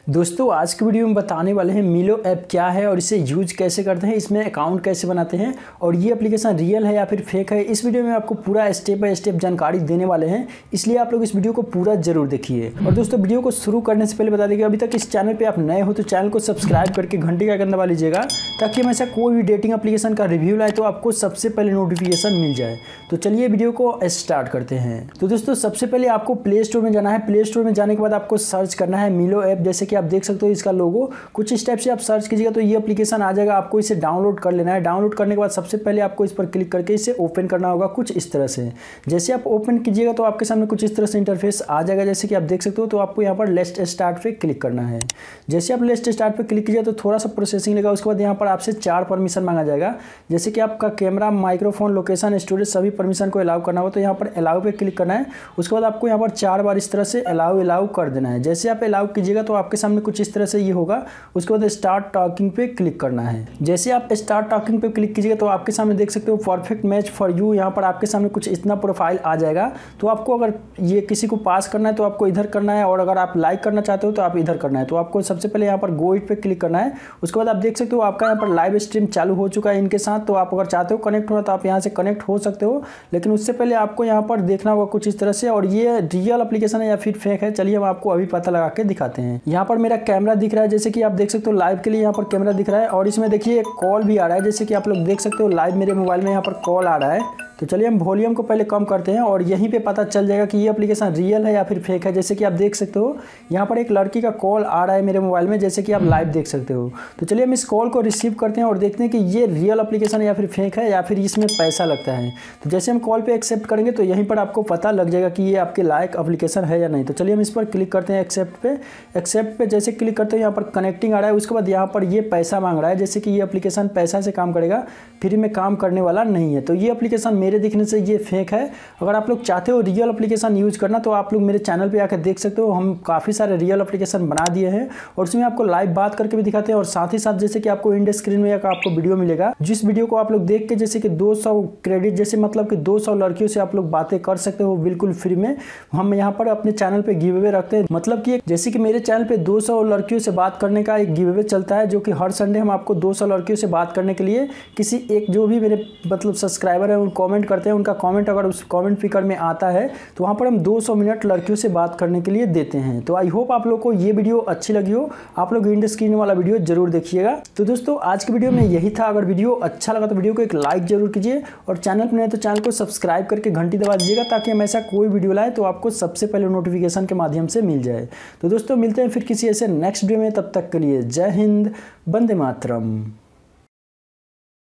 दोस्तों आज की वीडियो में बताने वाले हैं मिलो ऐप क्या है और इसे यूज कैसे करते हैं, इसमें अकाउंट कैसे बनाते हैं और ये एप्लीकेशन रियल है या फिर फेक है। इस वीडियो में आपको पूरा स्टेप बाय स्टेप जानकारी देने वाले हैं, इसलिए आप लोग इस वीडियो को पूरा जरूर देखिए। और दोस्तों वीडियो को शुरू करने से पहले बता दें कि अभी तक इस चैनल पर आप नए हो तो चैनल को सब्सक्राइब करके घंटी का आइकन दबा लीजिएगा, ताकि हमेशा कोई भी डेटिंग एप्लीकेशन का रिव्यू लाए तो आपको सबसे पहले नोटिफिकेशन मिल जाए। तो चलिए वीडियो को स्टार्ट करते हैं। तो दोस्तों सबसे पहले आपको प्ले स्टोर में जाना है। प्ले स्टोर में जाने के बाद आपको सर्च करना है मिलो ऐप। जैसे कि आप देख सकते हो इसका लोगो कुछ इस टाइप से आप सर्च कीजिएगा तो ये एप्लीकेशन आ जाएगा। आपको इसे डाउनलोड कर लेना है। डाउनलोड करने के बाद सबसे पहले आपको इस पर क्लिक करके इसे ओपन करना होगा कुछ इस तरह से। जैसे आप ओपन कीजिएगा तो आपके सामने कुछ इस तरह से इंटरफेस आ जाएगा, जैसे कि आप देख सकते हो। तो आपको यहाँ पर लेट्स स्टार्ट पे क्लिक करना है। जैसे आप लेट्स स्टार्ट पे क्लिक कीजिए तो थोड़ा सा प्रोसेसिंग लेगा। उसके बाद यहाँ पर आपसे 4 परमिशन मांगा जाएगा, जैसे कि आपका कैमरा, माइक्रोफोन, लोकेशन, स्टोरेज, सभी परमिशन को अलाउ करना होगा। तो यहाँ पर अलाउ पे क्लिक करना है। उसके बाद आपको यहाँ पर 4 बार इस तरह से अलाउ कर देना है। जैसे आप अलाउ कीजिएगा तो आपके सामने कुछ इस तरह से ये होगा। उसके बाद स्टार्ट टॉकिंग पे क्लिक करना है। जैसे आप स्टार्ट टॉकिंग पे क्लिक कीजिएगा तो आपके सामने देख सकते हो परफेक्ट मैच फॉर यू। यहाँ पर आपके सामने कुछ इतना प्रोफाइल आ जाएगा। तो आपको अगर ये किसी को पास करना है तो आपको इधर करना है, और अगर आप लाइक करना चाहते हो तो आप इधर करना है। तो आपको सबसे पहले यहाँ पर गो इट पे क्लिक करना है। उसके बाद आप देख सकते हो आपका यहाँ पर लाइव स्ट्रीम चालू हो चुका है इनके साथ। तो आप अगर चाहते हो कनेक्ट होना तो आप यहाँ से कनेक्ट हो सकते हो, लेकिन उससे पहले आपको यहाँ पर देखना होगा कुछ इस तरह से। और ये रियल एप्लीकेशन है या फिर फेक है, चलिए हम आपको अभी पता लगा के दिखाते हैं। यहाँ पर मेरा कैमरा दिख रहा है, जैसे कि आप देख सकते हो लाइव के लिए यहाँ पर कैमरा दिख रहा है। और इसमें देखिए एक कॉल भी आ रहा है, जैसे कि आप लोग देख सकते हो लाइव मेरे मोबाइल में यहाँ पर कॉल आ रहा है। तो चलिए हम वॉल्यूम को पहले कम करते हैं और यहीं पे पता चल जाएगा कि ये एप्लीकेशन रियल है या फिर फेक है। जैसे कि आप देख सकते हो यहाँ पर एक लड़की का कॉल आ रहा है मेरे मोबाइल में, जैसे कि आप लाइव देख सकते हो। तो चलिए हम इस कॉल को रिसीव करते हैं और देखते हैं कि ये रियल एप्लीकेशन है या फिर फेक है, या फिर इसमें पैसा लगता है। तो जैसे हम कॉल पे एक्सेप्ट करेंगे तो यहीं पर आपको पता लग जाएगा कि ये आपके लायक एप्लीकेशन है या नहीं। तो चलिए हम इस पर क्लिक करते हैं एक्सेप्ट पे। एक्सेप्ट पे जैसे क्लिक करते हैं यहाँ पर कनेक्टिंग आ रहा है। उसके बाद यहाँ पर ये पैसा मांग रहा है, जैसे कि ये एप्लीकेशन पैसा से काम करेगा, फ्री में काम करने वाला नहीं है। तो ये एप्लीकेशन मेरे दिखने से ये फेक है। अगर आप लोग चाहते हो रियल एप्लीकेशन यूज करना तो आप लोग मेरे चैनल पे आकर देख सकते हो। हम काफ़ी सारे रियल एप्लीकेशन बना दिए हैं और उसमें आपको लाइव बात करके भी दिखाते हैं। और साथ ही साथ जैसे कि आपको इंड स्क्रीन में आपको वीडियो मिलेगा, जिस वीडियो को आप लोग देख के जैसे कि 200 क्रेडिट, जैसे मतलब कि 200 लड़कियों से आप लोग बातें कर सकते हो बिल्कुल फ्री में। हम यहाँ पर अपने चैनल पे गिव अवे रखते हैं, मतलब कि जैसे कि मेरे चैनल पे 200 लड़कियों से बात करने का एक गिव अवे चलता है, जो कि हर संडे हम आपको 200 लड़कियों से बात करने के लिए किसी एक जो भी मेरे मतलब सब्सक्राइबर है उन कमेंट करते हैं, उनका कमेंट अगर उस कमेंट पिकर में आता है तो वहाँ पर हम 200 मिनट लड़कियों से बात करने के लिए देते हैं। तो आई होप आप लोग को ये वीडियो अच्छी लगी हो। आप लोग इंड स्क्रीन वाला वीडियो जरूर देखिएगा। तो दोस्तों आज की वीडियो में यही था। अगर वीडियो अच्छा लगा तो वीडियो को एक लाइक जरूर कीजिए, और चैनल पर नए तो चैनल को सब्सक्राइब करके घंटी दबा दीजिएगा, ताकि हम ऐसा कोई वीडियो लाए तो आपको सबसे पहले नोटिफिकेशन के माध्यम से मिल जाए। तो दोस्तों मिलते हैं फिर किसी ऐसे नेक्स्ट वीडियो में, तब तक के लिए जय हिंद, वंदे मातरम।